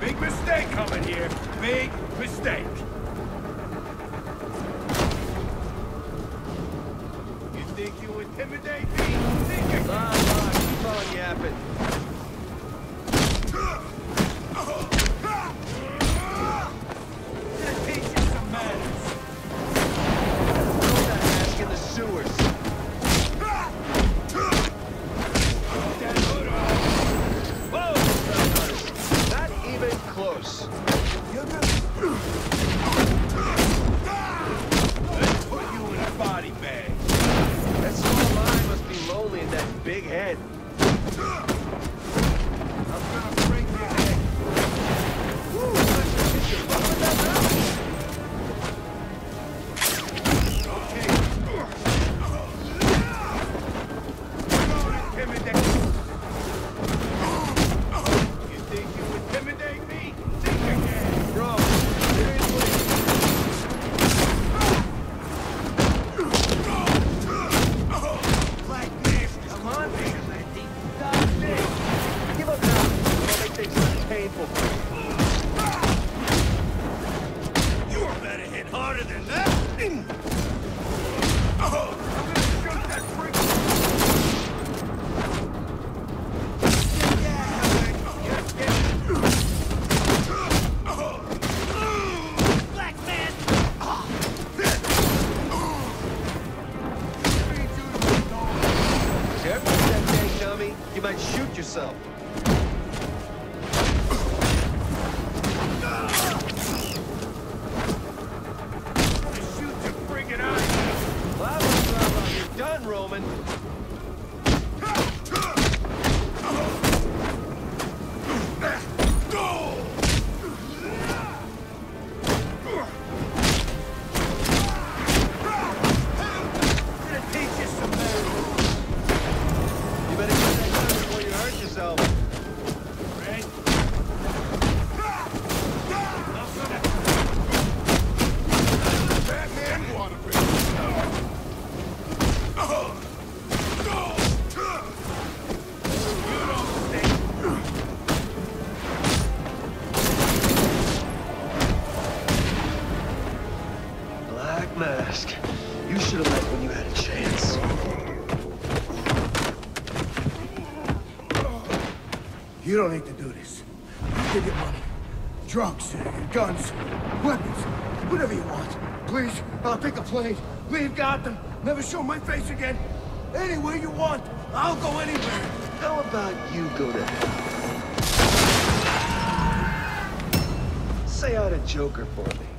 Big mistake coming here. Big mistake. You think you intimidate me? Think again. Keep on yapping. Gonna teach you some manners. Throw that mask in the sewers. That hood off. Whoa! Not even close. Let's put you in a body bag. That small line must be lonely in that big head. I'm gonna break your head. Woo! Hit your butt with that mouth. Okay. Don't intimidate. You think you intimidate me? Think again. Bro, seriously? Like this. Come on, vigilante. Stop this. Give up now. I'll make things less painful for you. You better hit harder than that. I'm gonna shoot that freak. Black man. Careful with that dang dummy. You might shoot yourself. Shoot your friggin' eyes. Bravo, you're done, Roman. Gonna teach you some manners. You better get that done before you hurt yourself. Right? Batman wanna be. You don't think. Black Mask. You should have left when you had a chance. You don't need to do this. You get money, drugs, guns, weapons, whatever you want. Please, I'll take a plane, leave Gotham, never show my face again. Anywhere you want, I'll go anywhere. How about you go to hell? Say hi to Joker for me.